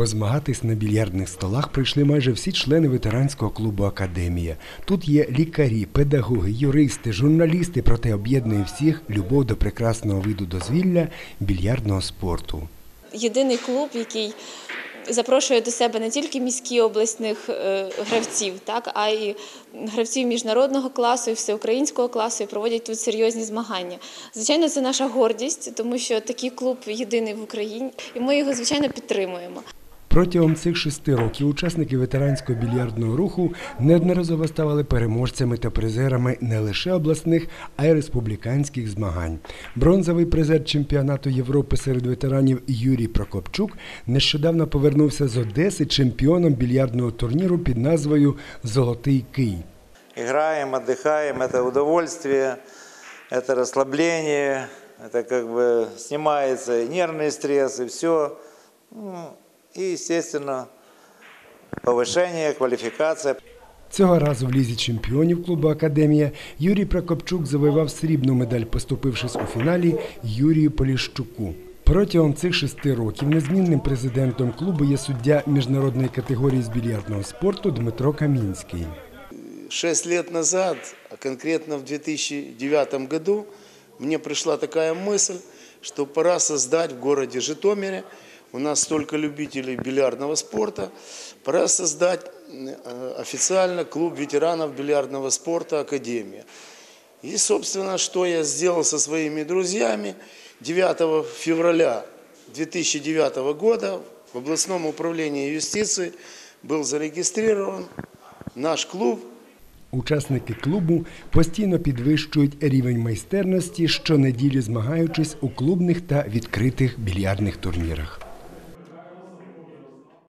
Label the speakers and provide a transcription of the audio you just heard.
Speaker 1: Позмагатись на більярдних столах прийшли майже всі члени ветеранського клубу «Академія». Тут є лікарі, педагоги, юристи, журналісти, проте об'єднує всіх любов до прекрасного виду дозвілля – більярдного спорту.
Speaker 2: Єдиний клуб, який запрошує до себе не тільки міських обласних гравців, а й гравців міжнародного класу і всеукраїнського класу, і проводять тут серйозні змагання. Звичайно, це наша гордість, тому що такий клуб єдиний в Україні, і ми його, звичайно, підтримуємо.
Speaker 1: Протягом цих 6 років учасники ветеранського більярдного руху неодноразово ставали переможцями та призерами не лише обласних, а й республіканських змагань. Бронзовий призер чемпіонату Європи серед ветеранів Юрій Прокопчук нещодавно повернувся з Одеси чемпіоном більярдного турніру під назвою «Золотий кий».
Speaker 3: Граємо, відпочиваємо, це удовольствие, це розслаблення, це знімається і нервний стрес, і все. І, звісно, повищення, кваліфікація.
Speaker 1: Цього разу в лізі чемпіонів клубу «Академія» Юрій Прокопчук завоював срібну медаль, поступившись у фіналі Юрію Поліщуку. Протягом цих 6 років незмінним президентом клубу є суддя міжнародної категорії з більярдного спорту Дмитро Камінський.
Speaker 4: 6 лет назад, а конкретно в 2009 году, мне пришла такая мысль, что пора создать в городе Житомире, у нас столько любителей бильярдного спорта, пора создать официально клуб ветеранов бильярдного спорта «Академия». И, собственно, что я сделал со своими друзьями, 9 февраля 2009 года в областном управлении юстиции был зарегистрирован наш клуб.
Speaker 1: Учасники клубу постійно підвищують рівень майстерності, щонеділі змагаючись у клубних та відкритих більярдних турнірах.